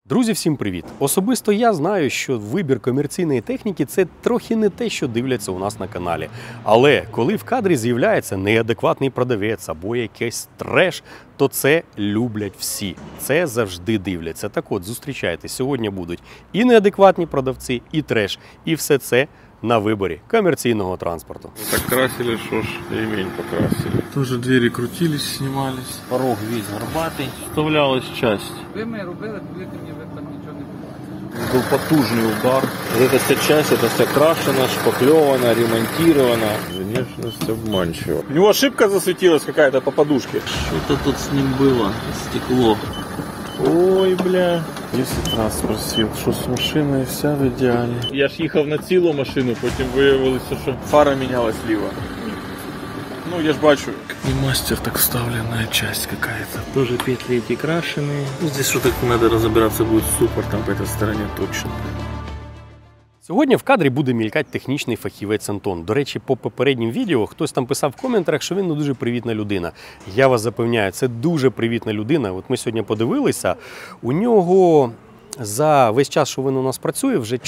Друзі, всім привіт! Особисто я знаю, що вибір комерційної техніки – це трохи не те, що дивляться у нас на каналі. Але коли в кадрі з'являється неадекватний продавець або якийсь треш, то це люблять всі. Це завжди дивляться. Так от, зустрічайте, сьогодні будуть і неадекватні продавці, і треш, і все це на виборі комерційного транспорту. Так красили, что ж, ремень покрасили. Тоже двери крутились, снимались. Порог весь горбатый. Вставлялась часть. Ви ми робили, повірте мені, ви там нічого не побачите. Был потужный удар. Вот эта вся часть, это вся крашена, шпаклевана, ремонтирована. Внешность обманчива. У него ошибка засветилась какая-то по подушке. Что-то тут с ним было. Стекло. Ой, бля. Если раз спросил, что с машиной вся в идеале. Я ж їхав на цілу машину, потім виявилося, що фара мінялась ліво. Ну, я ж бачу. Не мастер, так вставленная часть какая-то. Тоже петли эти крашеные. Ну, здесь что-то надо разобраться будет супер, там по этой стороне точно. Сьогодні в кадрі буде мількати технічний фахівець Антон. До речі, по попереднім відео хтось там писав в коментарях, що він не дуже привітна людина. Я вас запевняю, це дуже привітна людина. От ми сьогодні подивилися, у нього за весь час, що він у нас працює, вже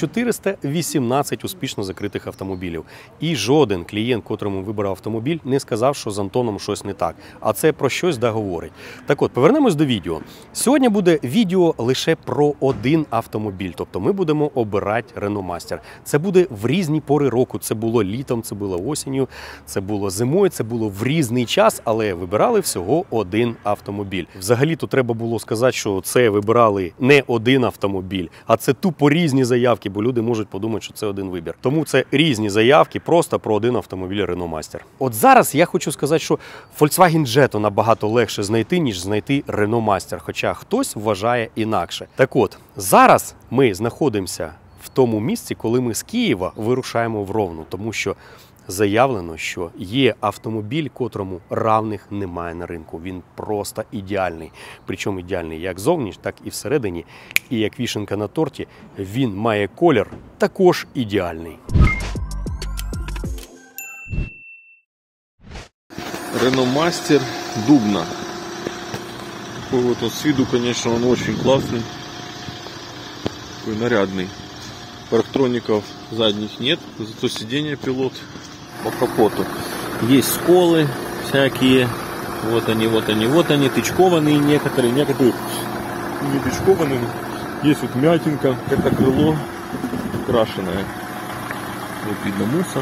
418 успішно закритих автомобілів. І жоден клієнт, котрому вибирав автомобіль, не сказав, що з Антоном щось не так. А це про щось говорить. Так от, повернемось до відео. Сьогодні буде відео лише про один автомобіль. Тобто ми будемо обирати Renault Master. Це буде в різні пори року. Це було літом, це було осінню, це було зимою, це було в різний час, але вибирали всього один автомобіль. Взагалі-то треба було сказати, що це вибирали не один автомобіль, а це тупо різні заявки, бо люди можуть подумати, що це один вибір. Тому це різні заявки просто про один автомобіль Renault Master. От зараз я хочу сказати, що Volkswagen Jetta набагато легше знайти, ніж знайти Renault Master, хоча хтось вважає інакше. Так от, зараз ми знаходимося в тому місці, коли ми з Києва вирушаємо в Ровно, тому що заявлено, що є автомобіль, котрому равних немає на ринку. Він просто ідеальний. Причому ідеальний як зовні, так і всередині. І як вішенка на торті, він має колір також ідеальний. Renault Master Дубна. Такой вот он с виду, конечно, он очень классный. Такой нарядный. Парктроников задних нет, зато сиденье пилот по капоту. Есть сколы всякие. Вот они, вот они, вот они. Тычкованные некоторые не тычкованные. Есть вот мятинка. Это крыло крашеное. Вот видно мусор.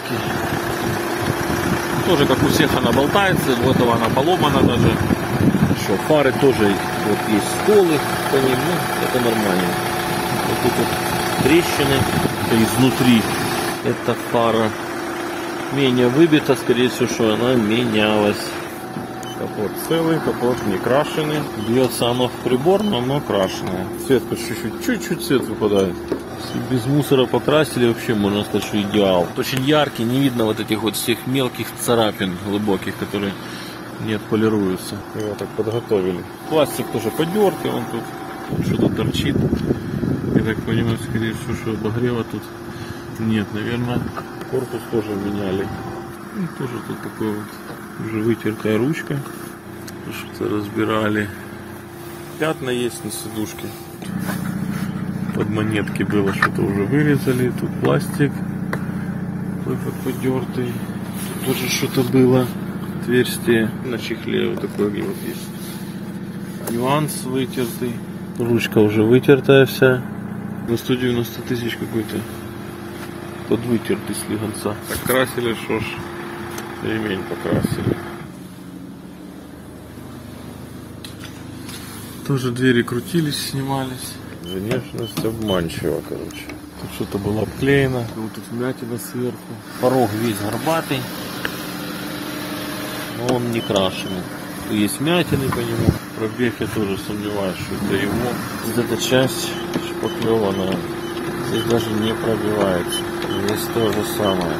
Тоже как у всех она болтается. Вот она поломана даже. Еще фары тоже вот есть сколы по ним. Ну, это нормально. Вот тут вот трещины. Это изнутри. Эта фара менее выбита, скорее всего, что она менялась. Капот целый, капот не крашеный. Бьется оно в прибор, но оно крашеное. Цвет чуть-чуть цвет выпадает. Если без мусора покрасили, вообще можно сказать, что идеал. Очень яркий, не видно вот этих вот всех мелких царапин глубоких, которые не отполируются. Его так подготовили. Пластик тоже подертый, он тут что-то торчит. Я так понимаю, скорее всего, что обогрева тут нет, наверное. Корпус тоже меняли. И тоже тут такой вот уже вытертая ручка. Что-то разбирали. Пятна есть на сидушке. Под монетки было, что-то уже вырезали. Тут пластик. Такой подертый. Тут тоже что-то было. Отверстие на чехле вот такой вот есть. Нюанс вытертый. Ручка уже вытертая вся. На 190 тысяч какой-то подвытертый слегонца. Так красили, что ж, ремень покрасили. Тоже двери крутились, снимались. Внешность обманчива, короче. Тут что-то было обклеено. Вот тут вмятина сверху. Порог весь горбатый. Но он не крашеный. Есть вмятины по нему. Пробег я тоже сомневаюсь, что это его. Вот эта часть шпаклеванная. Здесь даже не пробивается. Здесь то же самое.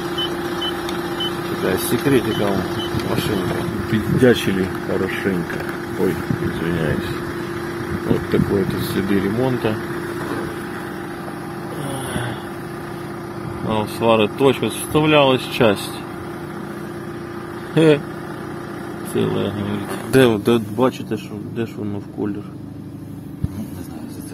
Такая с секретиком машинка. Пиздячили хорошенько. Ой, извиняюсь. Вот такой вот следы ремонта. А у свары точка вставлялась часть. Целая, говорит. Де бачите, що де ж воно в колір? Не знаю,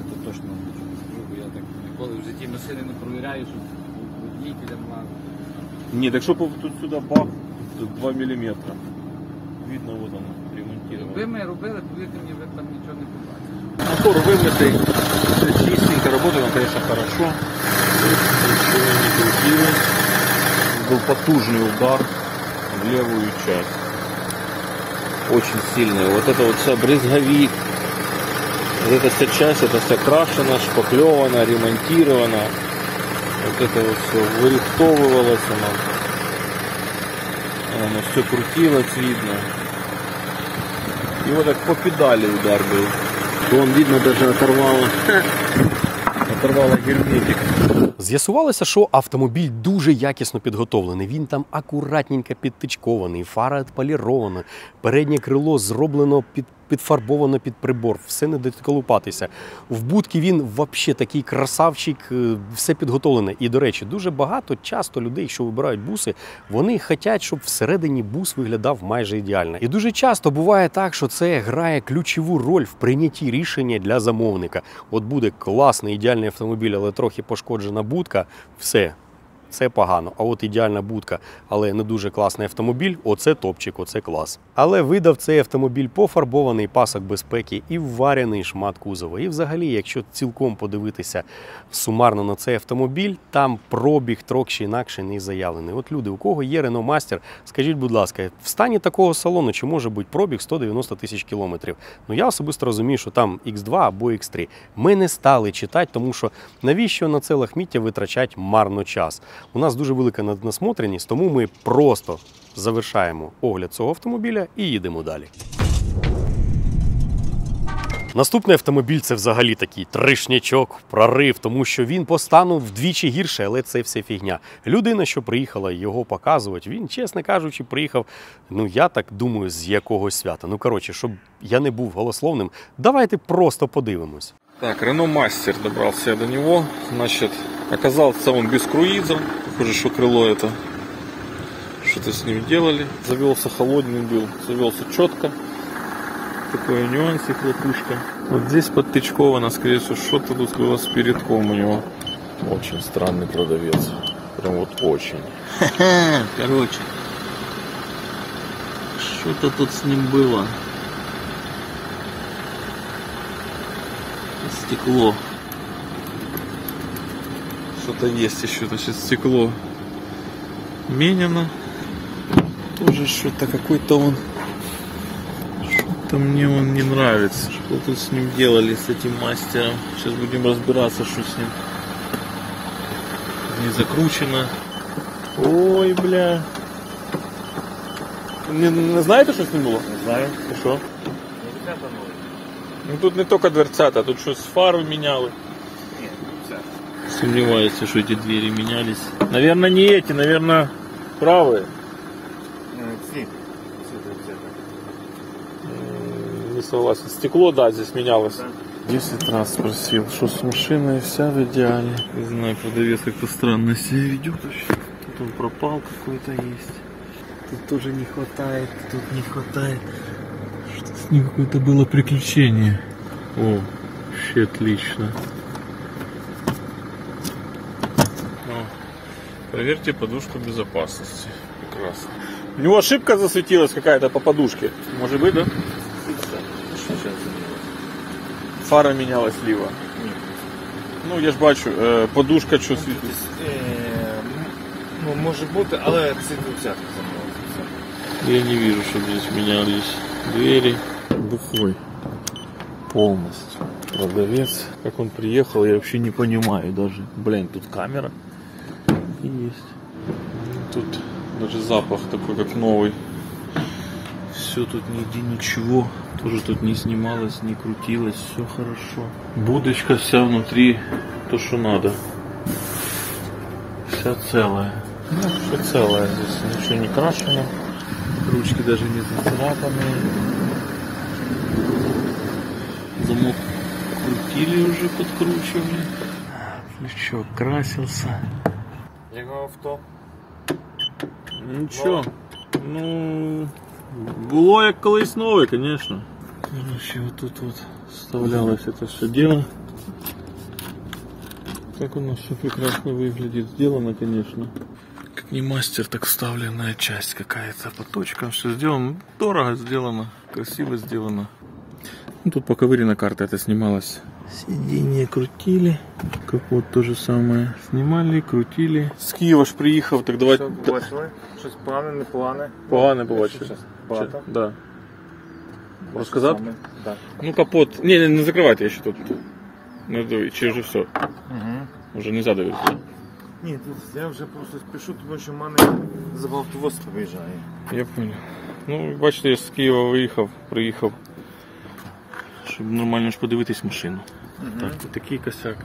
ніколи в житті машини не провіряю, щоб водителям лазити. Нет, так что тут сюда бах, тут 2 миллиметра. Видно, вот оно, ремонтировано. Якби ми робили, повірте мені, ви там нічого не побачите. Мотор вымытый, все чистенько, работает он, конечно, хорошо. Ничего не крутило. Был потужный удар в левую часть. Очень сильный. Вот это вот вся брызговик. Вот эта вся часть, это вся крашена, шпаклевана, ремонтирована. Вот это вот все вырихтовывалось оно все крутилось, видно. И вот так по педали удар был. Вон, видно, даже оторвало герметик. З'ясувалося, що автомобіль дуже якісно підготовлений. Він там акуратненько підтичкований, фара відполірована, переднє крило зроблено підфарбовано під прибор, все не доколупатися. В будці він взагалі такий красавчик, все підготовлене. І, до речі, дуже багато часто людей, що вибирають буси, вони хочуть, щоб всередині бус виглядав майже ідеально. І дуже часто буває так, що це грає ключову роль в прийнятті рішення для замовника. От буде класний, ідеальний автомобіль, але трохи пошкоджена будка, все. Це погано. А от ідеальна будка, але не дуже класний автомобіль, оце топчик, оце клас. Але видав цей автомобіль пофарбований пасок безпеки і вварений шмат кузова. І взагалі, якщо цілком подивитися сумарно на цей автомобіль, там пробіг трохи інакше не заявлений. От люди, у кого є Renault Master, скажіть, будь ласка, в стані такого салону чи може бути пробіг 190 тисяч кілометрів? Ну я особисто розумію, що там X2 або X3. Ми не стали читати, тому що навіщо на це лахміття витрачати марно час? У нас дуже велика насмотреність, тому ми просто завершаємо огляд цього автомобіля і їдемо далі. Наступний автомобіль – це взагалі такий трешнячок, прорив, тому що він по стану вдвічі гірше, але це все фігня. Людина, що приїхала його показувати, він, чесно кажучи, приїхав, ну я так думаю, з якогось свята. Ну коротше, щоб я не був голословним, давайте просто подивимось. Так, Renault Master, добрался я до него. Значит, оказался он без круиза. Похоже, что крыло это. Что-то с ним делали. Завелся холодный был. Завелся четко. Такой нюансик, хлопушка. Вот здесь подтычковано, скорее всего, что-то тут было с передком у него. Очень странный продавец. Прям вот очень. Короче, что-то тут с ним было. Стекло. Что-то есть еще. Значит, стекло менено. Тоже что-то какой-то он. Что-то мне он не нравится. Что тут с ним делали, с этим мастером. Сейчас будем разбираться, что с ним. Не закручено. Ой, бля. Не знаете, что с ним было? Не знаю. И что? Ну тут не только дверцята, тут что с фару меняли. Нет, Сомневаюсь, что эти двери менялись. Наверное, не эти, наверное, правые. Не согласен. Стекло, да, здесь менялось. 10 раз спросил, что с машиной вся в идеале. Не знаю, продавец как-то странно себя ведет. Тут он пропал какой-то есть. Тут тоже не хватает, тут не хватает. Что с ним какое-то было приключение. О, вообще отлично. Проверьте подушку безопасности. Прекрасно. У него ошибка засветилась какая-то по подушке. Может быть, да? Фара менялась слива. Ну, я ж бачу, подушка що світить. ну, може бути, але це двадцятка замовилася. Я не вижу, что здесь менялись двери. Бухой. Полностью. Продавец. Как он приехал, я вообще не понимаю даже. Блин, тут камера. И есть. Тут даже запах такой, как новый. Все тут нигде ничего. Тоже тут не снималось, не крутилось. Все хорошо. Будочка вся внутри. То, что надо. Вся целая. Ну, все целое. Здесь ничего не крашено. Ручки даже не зацарапанные. Замок крутили уже, подкручивали. Плечо красился. Його авто. Ничего. Ну, было як колись новое, конечно. Короче, вот тут вот вставлялось это все дело. Как у нас все прекрасно выглядит. Сделано, конечно. Как не мастер, так вставленная часть какая-то. По точкам все сделано. Дорого сделано. Красиво сделано. Ну, тут поковырена карта. Это снималось. Сиденье крутили. Капот то же самое. Снимали, крутили. З Києва ж приїхав, так давай... Що побачили? Щось погане, не погане? Погане побачили. Багато? Да. Розказати? Так. Ну, капот... Не закривайте, я ще тут. Не дивись, чи вже все? Угу. Вже не задивився. Ні, тут я вже просто спішу, тому що в мене забавтовоз виїжджає. Я понял. Ну, бачите, я з Києва приїхав, щоб нормально ж подивитись машину. Так, тут такий косяк.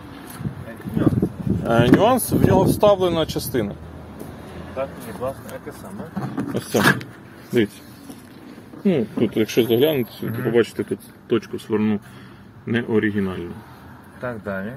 Нюанс, в нього вставлена частина. Так, ні, власне, яке саме? Ось це. Дивіться. Ну, тут, якщо заглянути, то побачите, тут точку сверну не оригінальну. Так, далі.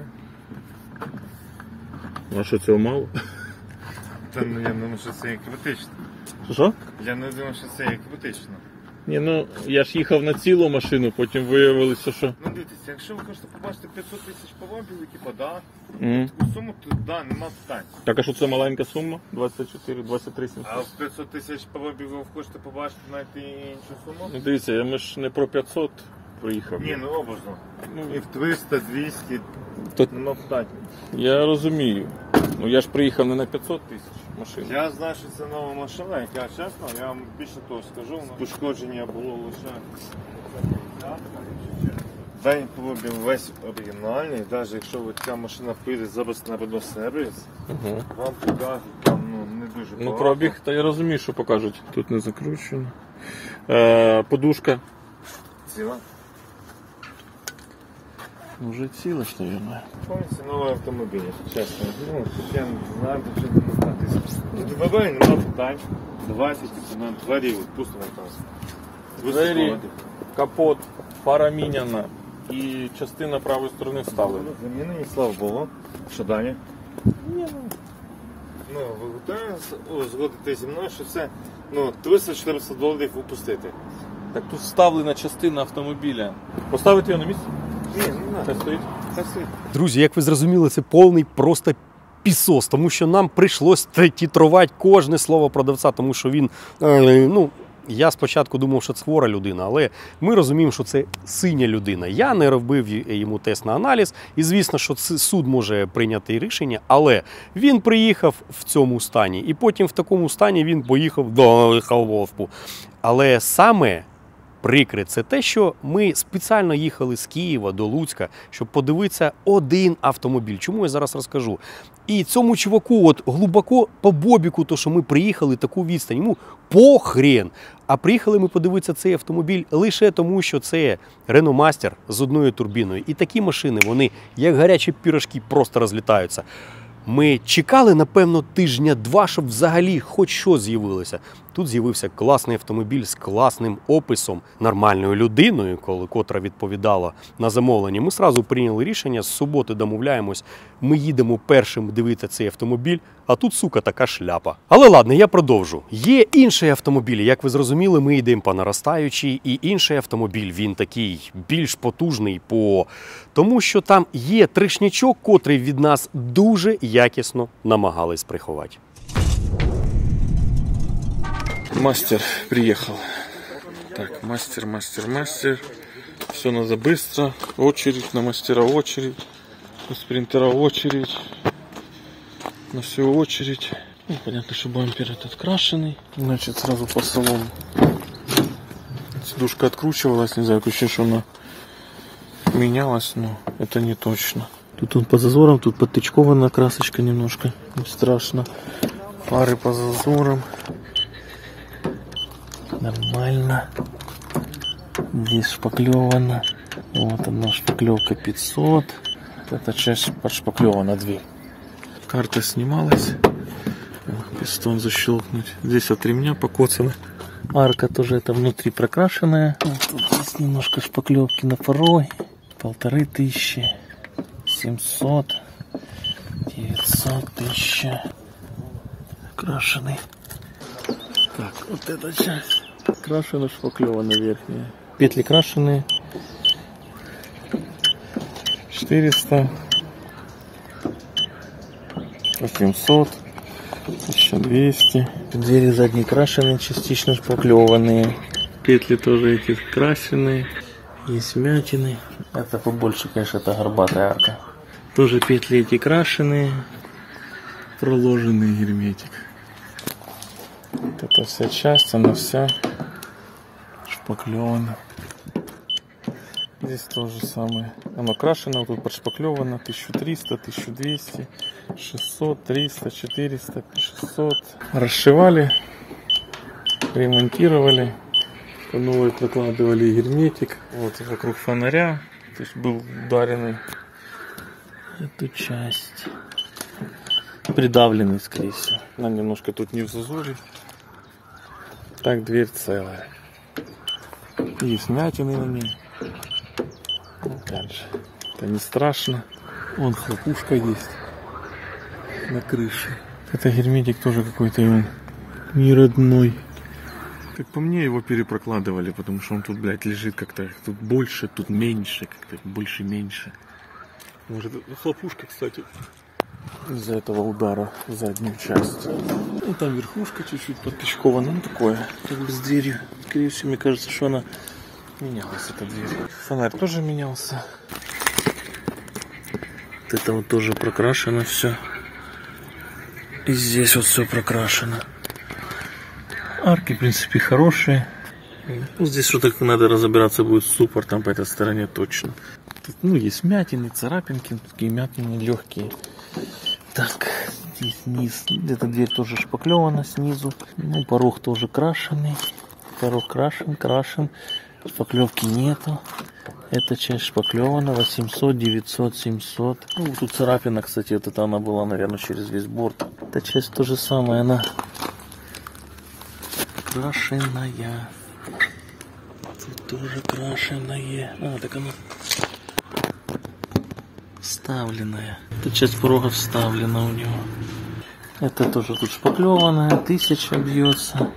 А що, цього мало? Та ну я думаю, що це є критично. Що? Я не думаю, що це є критично. Ні, ну, я ж їхав на цілу машину, потім виявилося, що... Ну дивіться, якщо ви хочете побачити 500 тисяч пробігів, типа, да, Мгм. таку суму, то да, нема питань. Так, а що це маленька сума? 24, 23 700? А в 500 тисяч пробігів хочете побачити, знайти іншу суму? Ну, дивіться, ми ж не про 500 приїхав. Ні, ну образно. Ну, І в 300, 200, то нема питань. я розумію. Ну я ж приїхав не на 500 тисяч машин. Я знаю, що це нова машина, яка чесно, я вам більше того скажу, пошкодження було лише день пробіг весь оригінальний, навіть якщо ця машина піде зараз на сервіс, Угу. вам покажуть там не дуже багато. Ну пробіг, та я розумію, що покажуть. Тут не закручено. Подушка. Ціла. Уже ціла, що я знаю. Повністю новий автомобіль, чесно. Ну, тут я не знаю, до чого звертатися. Тут ВВ нема питань. 20, на двері відпустимо там. Двері, капот, фара міняна і частина правої сторони вставлена. Замінені, слава Богу. Що далі? Ну, ви готові згодити зі мною, що це $300-400 упустити? Так тут вставлена частина автомобіля. Поставити його на місце? Ні, не Це треба. стоїть. Це стоїть. Друзі, як ви зрозуміли, це повний просто пісос, тому що нам прийшлось титрувати кожне слово продавця, тому що він, я спочатку думав, що це хвора людина, але ми розуміємо, що це синя людина. Я не робив йому тест на аналіз, і звісно, що суд може прийняти рішення, але він приїхав в цьому стані, і потім в такому стані він поїхав до Холвовку. Але саме прикре це те, що ми спеціально їхали з Києва до Луцька, щоб подивитися один автомобіль. Чому я зараз розкажу? І цьому чуваку от глибоко по бобіку, то що ми приїхали таку відстань, йому похрен. А приїхали ми подивитися цей автомобіль лише тому, що це Renault Master з одною турбіною. І такі машини, вони як гарячі пірожки просто розлітаються. Ми чекали, напевно, тижня-два, щоб взагалі хоч щось з'явилося. Тут з'явився класний автомобіль з класним описом, нормальною людиною, котра відповідала на замовлення. Ми одразу прийняли рішення, з суботи домовляємось, ми їдемо першим дивитися цей автомобіль, а тут, сука, така шляпа. Але ладно, я продовжу. Є інший автомобіль, як ви зрозуміли, ми йдемо по наростаючій, і інший автомобіль, він такий більш потужний, тому що там є трешнячок, котрий від нас дуже якісно намагались приховати. Мастер приехал. Так, мастер. Все надо быстро. Очередь, на мастера очередь. На спринтера очередь. На всю очередь. Ну, понятно, что бампер этот крашеный. Значит, сразу по салону. Сидушка откручивалась. Не знаю, ощущение, что она менялась, но это не точно. Тут он по зазорам, тут подтычкована красочка немножко. Не страшно. Фары по зазорам. Нормально. Здесь шпаклевано. Вот одна шпаклевка 500. Эта часть подшпаклевана 2. Карта снималась. Пистон защелкнуть. Здесь от ремня покоцано. Арка тоже это внутри прокрашенная. Вот тут есть немножко шпаклевки на порой. 1500. 700. 900. 1000. Крашеный. Так, вот эта часть. Крашена, шпаклевана верхняя. Петли крашеные. 400. 800, 1200. Двери задние крашеные, частично шпаклеванные. Петли тоже эти крашеные. Есть вмятины. Это побольше, конечно, это горбатая арка. Тоже петли эти крашеные. Проложенный герметик. Вот эта вся часть, она вся шпаклевана. Здесь то же самое. Оно крашено, тут подшпаклевано. 1300, 1200, 600, 300, 400, 600. Расшивали, ремонтировали. По новой прокладывали герметик. Вот вокруг фонаря. То есть был ударенный эту часть. Придавленный, скорее всего. Она немножко тут не в зазоре. Так дверь целая. Есть вмятины на ней. Дальше. Это не страшно. Вон хлопушка есть на крыше. Это герметик тоже какой-то он не родной. Как по мне, его перепрокладывали, потому что он тут, блядь, лежит как-то. Тут больше, тут меньше, как-то больше-меньше. Может, хлопушка, кстати, из-за этого удара в заднюю часть. Ну, там верхушка чуть-чуть подпичкована, ну такое, как бы с дверью. Скорее всего, мне кажется, что она менялась, эта дверь. Фонарь тоже менялся. Вот это вот тоже прокрашено все. И здесь вот все прокрашено. Арки, в принципе, хорошие. Ну, здесь что-то надо разобраться будет супер, там по этой стороне точно. Тут, ну, есть вмятины, царапинки, такие вмятины легкие. Так, здесь низ. Эта дверь тоже шпаклевана снизу. Ну, порог тоже крашеный. Порог крашен. Шпаклевки нету. Эта часть шпаклевана. 800, 900, 700. Ну, тут царапина, кстати, вот это она была, наверное, через весь борт. Эта часть то же самое, она крашеная. Тут тоже крашеная. А, так она вставленная. Эта часть порога вставлена у него. Это тоже тут шпаклеванная. 1000 бьется.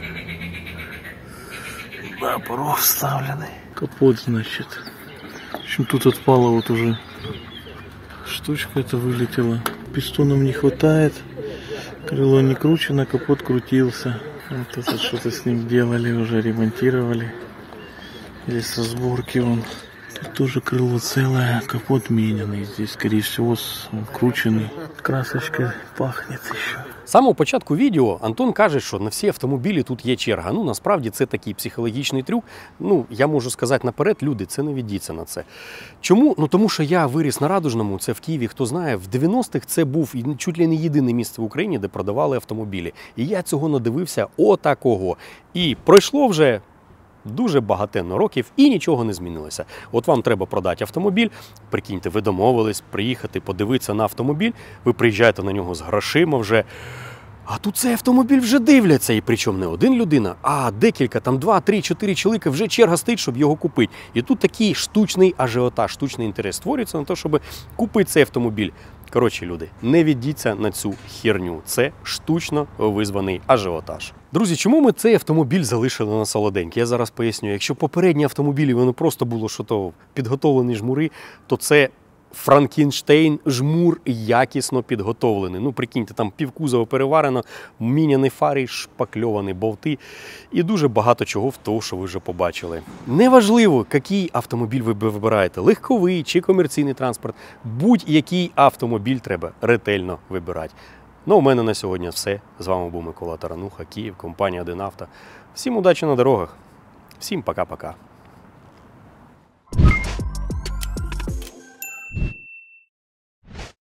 Да, порог вставленный. Капот, значит. В общем, тут отпала вот уже штучка эта вылетела. Пистонов не хватает. Крыло не кручено, капот крутился. Вот это что-то с ним делали, уже ремонтировали. Здесь разборки вон. Тут тоже крыло целое, капот мененный. Здесь, скорее всего, кручений. Красочкой пахнет ще. З самого початку відео Антон каже, що на всі автомобілі тут є черга. Ну, насправді, це такий психологічний трюк. Ну, я можу сказати наперед, люди, це не ведіться на це. Чому? Ну, тому що я виріс на Радужному, це в Києві, хто знає, в 90-х це був чуть ли не єдине місце в Україні, де продавали автомобілі. І я цього надивився отакого. І пройшло вже дуже багатенно років і нічого не змінилося. От вам треба продати автомобіль, прикиньте, ви домовились приїхати, подивитися на автомобіль, ви приїжджаєте на нього з грошима вже, а тут цей автомобіль вже дивляться, і причому не один людина, а декілька, там 2, 3, 4 чоловіка, вже черга стоїть, щоб його купити. І тут такий штучний ажіотаж, штучний інтерес створюється на те, щоб купити цей автомобіль. Коротше, люди, не ведіться на цю херню. Це штучно визваний ажіотаж. Друзі, чому ми цей автомобіль залишили на солоденький? Я зараз поясню. Якщо попередні автомобілі, вони просто було що-то підготовлені жмури, то це Франкенштейн жмур якісно підготовлений. Ну, прикиньте, там півкузова переварено, міняні фари, шпакльовані болти і дуже багато чого в того, що ви вже побачили. Неважливо, який автомобіль ви вибираєте, легковий чи комерційний транспорт, будь-який автомобіль треба ретельно вибирати. Ну, у мене на сьогодні все. З вами був Микола Тарануха, Київ, компанія «1 Авто». Всім удачі на дорогах, всім пока-пока.